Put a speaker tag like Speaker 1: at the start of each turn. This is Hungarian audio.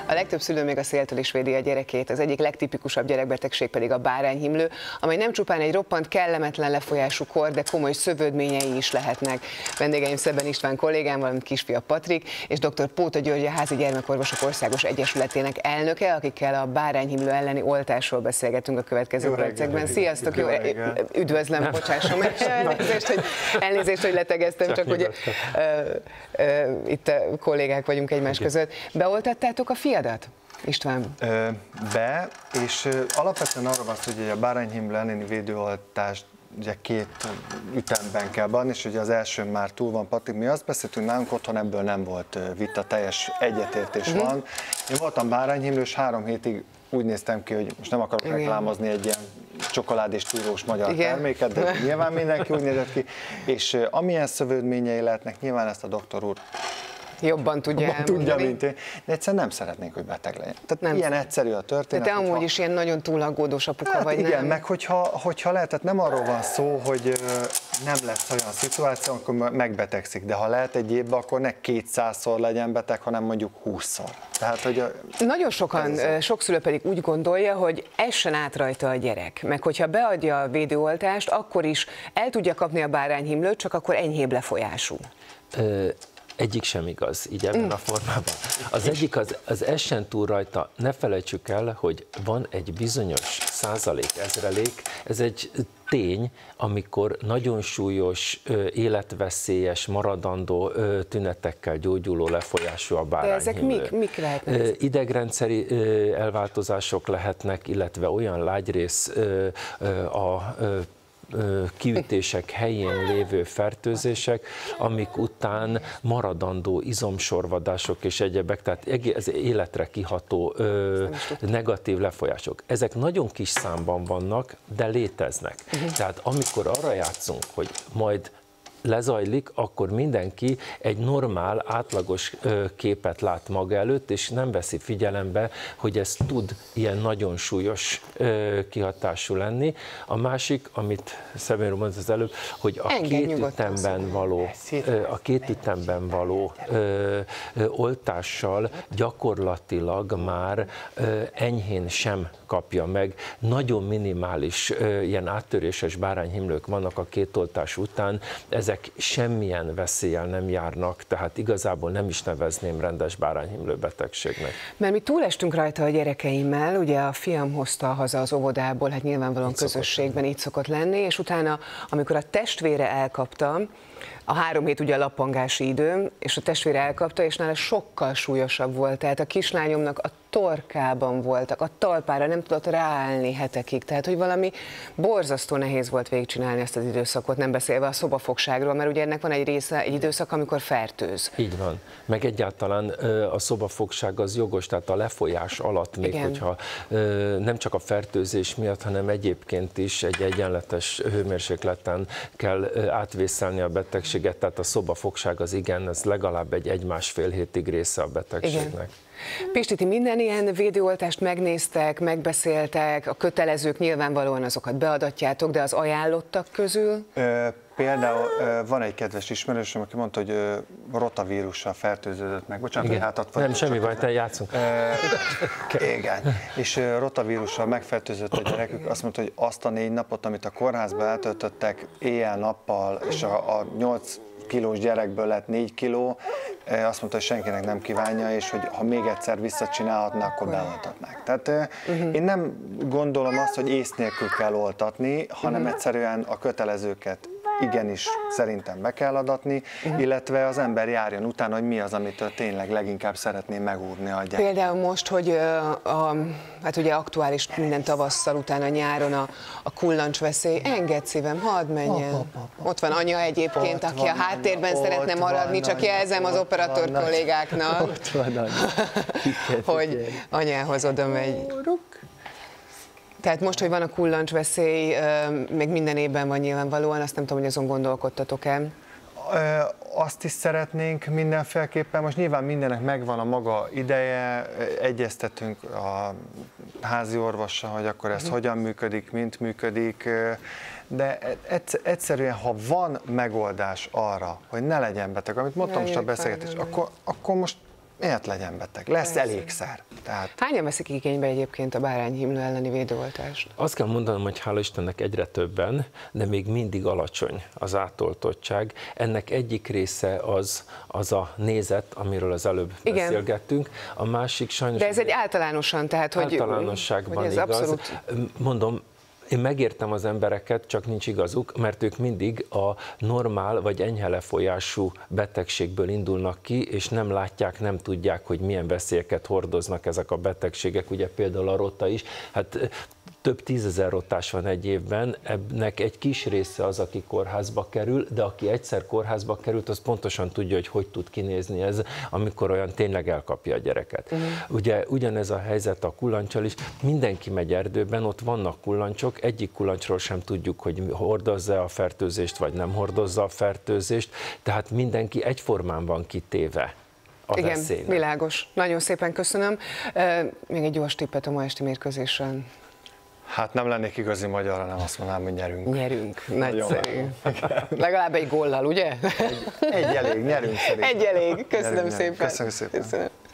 Speaker 1: A legtöbb szülő még a széltől is védi a gyerekét, az egyik legtipikusabb gyerekbetegség pedig a bárányhimlő, amely nem csupán egy roppant kellemetlen lefolyású kor, de komoly szövődményei is lehetnek. Vendégeim Szeben István kollégám, valamint kisfia Patrik, és dr. Póta György, a Házi Gyermekorvosok Országos Egyesületének elnöke, akikkel a bárányhimlő elleni oltásról beszélgetünk a következő percekben. Sziasztok, jó, üdvözlöm, bocsásson meg, elnézést, hogy letegeztem, csak hogy itt kollégák vagyunk egymás között. Beoltattátok a fiadat, István?
Speaker 2: És alapvetően arra van szó, hogy a bárányhimlő elleni védőoltást ugye 2 ütemben kell adni, és ugye az első már túl van, Patrik. Mi azt beszéltünk, nálunk otthon ebből nem volt vita, teljes egyetértés van. Én voltam bárányhimlős, 3 hétig úgy néztem ki, hogy most nem akarok reklámozni egy ilyen csokoládés túrós magyar terméket, de nyilván mindenki úgy nézett ki, és amilyen szövődményei lehetnek, nyilván ezt a doktor úr
Speaker 1: jobban tudja
Speaker 2: mint én, de egyszerűen nem szeretnénk, hogy beteg legyen. Tehát nem ilyen egyszerű a történet.
Speaker 1: De te amúgy is ilyen nagyon túlaggódós apuka vagy,
Speaker 2: igen,
Speaker 1: nem?
Speaker 2: meg hogyha lehet, tehát nem arról van szó, hogy nem lesz olyan szituáció, akkor megbetegszik, de ha lehet egy évben, akkor ne 200-szor legyen beteg, hanem mondjuk 20-szor. Tehát, hogy
Speaker 1: nagyon sok szülő pedig úgy gondolja, hogy essen át rajta a gyerek, meg hogyha beadja a védőoltást, akkor is el tudja kapni a bárányhimlőt, csak akkor enyhébb lefolyású.
Speaker 3: Egyik sem igaz, így ebben a formában. Az egyik, az essen túl rajta, ne felejtsük el, hogy van egy bizonyos százalék, ezrelék, ez egy tény, amikor nagyon súlyos, életveszélyes, maradandó tünetekkel gyógyuló lefolyású a bárányhimlő.
Speaker 1: De ezek mik lehetnek?
Speaker 3: Idegrendszeri elváltozások lehetnek, illetve olyan lágyrész a kiütések helyén lévő fertőzések, amik után maradandó izomsorvadások és egyebek, tehát ez életre kiható negatív lefolyások. Ezek nagyon kis számban vannak, de léteznek. Tehát amikor arra játszunk, hogy majd lezajlik, akkor mindenki egy normál, átlagos képet lát maga előtt, és nem veszi figyelembe, hogy ez tud ilyen nagyon súlyos kihatású lenni. A másik, amit Szemér mondta az előbb, hogy a két ütemben való oltással gyakorlatilag már enyhén sem kapja meg. Nagyon minimális ilyen áttöréses bárányhimlők vannak a 2 oltás után, ezek semmilyen veszéllyel nem járnak, tehát igazából nem is nevezném rendes bárányhimlő betegségnek. Mert
Speaker 1: mi túlestünk rajta a gyerekeimmel, ugye a fiam hozta haza az óvodából, hát nyilvánvalóan közösségben így szokott lenni, és utána, amikor a testvére elkapta, a 3 hét ugye a lappangási időm, és a testvére elkapta, és nála sokkal súlyosabb volt, tehát a kislányomnak a torkában voltak, a talpára nem tudott ráállni hetekig, tehát hogy valami borzasztó nehéz volt végigcsinálni ezt az időszakot, nem beszélve a szobafogságról, mert ugye ennek van egy része, egy időszak, amikor fertőz.
Speaker 3: Így van, meg egyáltalán a szobafogság az jogos, tehát a lefolyás alatt még, hogyha nem csak a fertőzés miatt, hanem egyébként is egy egyenletes hőmérsékleten kell átvészelni a betegséget, tehát a szobafogság az igen, ez legalább egy 1-1,5 hétig része a betegségnek. Igen.
Speaker 1: Pisti, ti minden ilyen védőoltást megnéztek, megbeszéltek, a kötelezők nyilvánvalóan azokat beadatjátok, de az ajánlottak közül?
Speaker 2: Például van egy kedves ismerősöm, aki mondta, hogy rotavírussal fertőződött meg. Bocsánat, hogy hátat
Speaker 3: nem, semmi baj, te játszunk.
Speaker 2: Igen, és rotavírussal megfertőzött a gyerekük, azt mondta, hogy azt a 4 napot, amit a kórházba eltöltöttek éjjel-nappal, és a 8 kilós gyerekből lett 4 kiló, azt mondta, hogy senkinek nem kívánja, és hogy ha még egyszer visszacsinálhatná, akkor beoltatnák. Tehát én nem gondolom azt, hogy ész nélkül kell oltatni, hanem egyszerűen a kötelezőket igenis szerintem be kell adatni, illetve az ember járjon utána, hogy mi az, amitől tényleg leginkább szeretném megúrni a gyereket.
Speaker 1: Például most, hogy hát ugye aktuális minden tavasszal, utána nyáron a kullancsveszély, engedd szívem, hadd menjen. Ott van anya egyébként, aki a háttérben szeretne maradni, csak jelzem az operatőr kollégáknak, hogy anyához oda megy. Tehát most, hogy van a kullancsveszély, még minden évben van nyilvánvalóan, azt nem tudom, hogy azon gondolkodtatok-e.
Speaker 2: Azt is szeretnénk mindenféleképpen, most nyilván mindennek megvan a maga ideje, egyeztetünk a házi orvossal, hogy akkor ez hogyan működik, mint működik, de egyszerűen, ha van megoldás arra, hogy ne legyen beteg, amit mondtam most a beszélgetés, akkor most miért legyen beteg? Lesz elégszer. Tehát...
Speaker 1: Hányan veszik igénybe egyébként a bárányhimlő elleni védőoltást?
Speaker 3: Azt kell mondanom, hogy hála Istennek egyre többen, de még mindig alacsony az átoltottság. Ennek egyik része az a nézet, amiről az előbb beszélgettünk. A másik sajnos...
Speaker 1: De ez egy általánosan, tehát hogy...
Speaker 3: Általánosságban hogy ez igaz. Abszolút... Mondom, én megértem az embereket, csak nincs igazuk, mert ők mindig a normál vagy enyhe lefolyású betegségből indulnak ki, és nem látják, nem tudják, hogy milyen veszélyeket hordoznak ezek a betegségek. Ugye például a rota is, hát több 10 000 rotás van egy évben, ennek egy kis része az, aki kórházba kerül, de aki egyszer kórházba került, az pontosan tudja, hogy tud kinézni ez, amikor olyan tényleg elkapja a gyereket. Ugye ugyanez a helyzet a kullancsal is, mindenki megy erdőben, ott vannak kullancsok, egyik kullancsról sem tudjuk, hogy hordozza a fertőzést, vagy nem hordozza a fertőzést, tehát mindenki egyformán van kitéve.
Speaker 1: Igen,
Speaker 3: veszélynek.
Speaker 1: Világos. Nagyon szépen köszönöm. Még egy gyors tippet a ma esti mérkőzésről.
Speaker 2: Hát nem lennék igazi magyar, hanem azt mondanám, hogy nyerünk.
Speaker 1: Nyerünk, nagyszerű. Legalább egy góllal, ugye?
Speaker 2: Egy elég, nyerünk szerintem.
Speaker 1: Egy elég, köszönöm szépen.
Speaker 2: Köszönöm szépen.
Speaker 1: Köszönöm.